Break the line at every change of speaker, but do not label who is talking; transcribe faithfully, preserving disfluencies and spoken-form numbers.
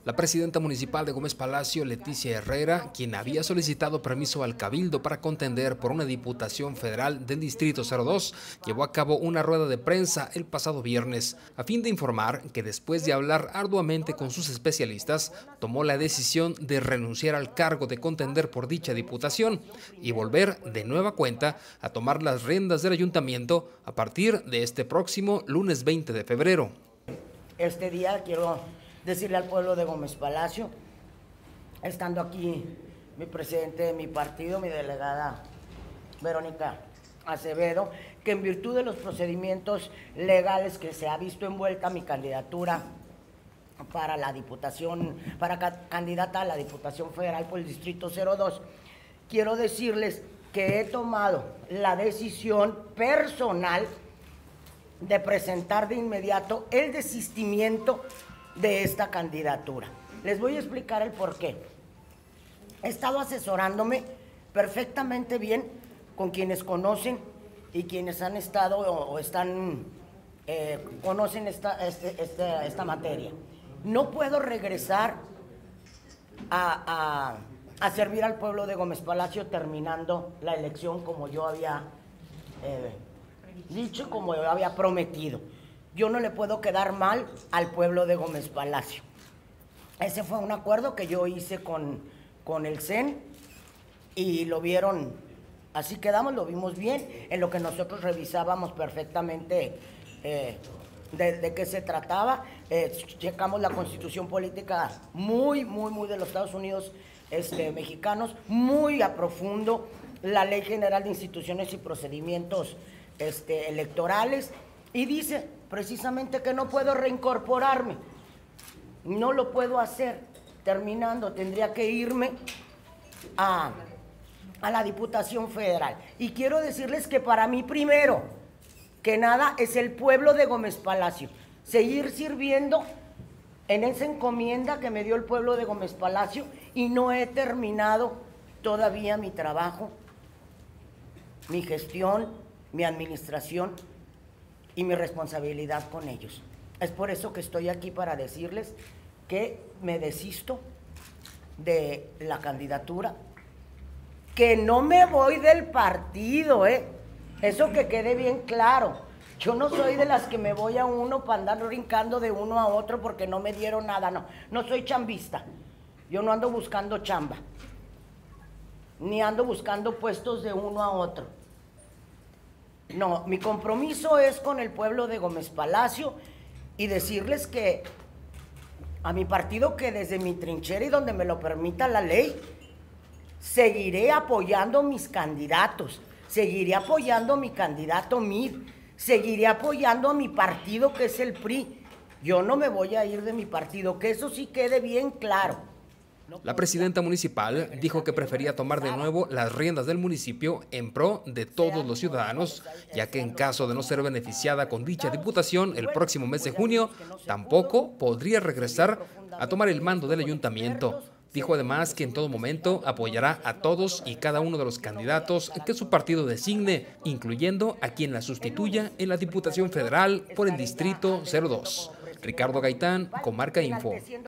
La presidenta municipal de Gómez Palacio, Leticia Herrera, quien había solicitado permiso al Cabildo para contender por una diputación federal del Distrito cero dos, llevó a cabo una rueda de prensa el pasado viernes, a fin de informar que después de hablar arduamente con sus especialistas, tomó la decisión de renunciar al cargo de contender por dicha diputación y volver de nueva cuenta a tomar las riendas del ayuntamiento a partir de este próximo lunes veinte de febrero.
Este día quiero decirle al pueblo de Gómez Palacio, estando aquí mi presidente de mi partido, mi delegada Verónica Acevedo, que en virtud de los procedimientos legales que se ha visto envuelta mi candidatura para la diputación, para ca candidata a la Diputación Federal por el Distrito cero dos, quiero decirles que he tomado la decisión personal de presentar de inmediato el desistimiento de esta candidatura. Les voy a explicar el porqué. He estado asesorándome perfectamente bien con quienes conocen y quienes han estado o, o están, eh, conocen esta, este, este, esta materia. No puedo regresar a, a, a servir al pueblo de Gómez Palacio terminando la elección como yo había eh, dicho, como yo había prometido. Yo no le puedo quedar mal al pueblo de Gómez Palacio. Ese fue un acuerdo que yo hice con, con el C E N y lo vieron, así quedamos, lo vimos bien, en lo que nosotros revisábamos perfectamente eh, de, de qué se trataba. Eh, checamos la constitución política muy, muy, muy de los Estados Unidos este, mexicanos, muy a profundo, la Ley General de Instituciones y Procedimientos este, Electorales, y dice precisamente que no puedo reincorporarme, no lo puedo hacer. Terminando, tendría que irme a, a la Diputación Federal. Y quiero decirles que para mí, primero que nada, es el pueblo de Gómez Palacio. Seguir sirviendo en esa encomienda que me dio el pueblo de Gómez Palacio, y no he terminado todavía mi trabajo, mi gestión, mi administración y mi responsabilidad con ellos. Es por eso que estoy aquí, para decirles que me desisto de la candidatura, que no me voy del partido, ¿eh? Eso que quede bien claro. Yo no soy de las que me voy a uno para andar brincando de uno a otro porque no me dieron nada, no. No soy chambista, yo no ando buscando chamba, ni ando buscando puestos de uno a otro. No, mi compromiso es con el pueblo de Gómez Palacio y decirles que a mi partido, que desde mi trinchera y donde me lo permita la ley, seguiré apoyando mis candidatos, seguiré apoyando a mi candidato M I D, seguiré apoyando a mi partido, que es el P R I. Yo no me voy a ir de mi partido, que eso sí quede bien claro.
La presidenta municipal dijo que prefería tomar de nuevo las riendas del municipio en pro de todos los ciudadanos, ya que en caso de no ser beneficiada con dicha diputación el próximo mes de junio, tampoco podría regresar a tomar el mando del ayuntamiento. Dijo además que en todo momento apoyará a todos y cada uno de los candidatos que su partido designe, incluyendo a quien la sustituya en la Diputación Federal por el Distrito cero dos. Ricardo Gaitán, Comarca Info.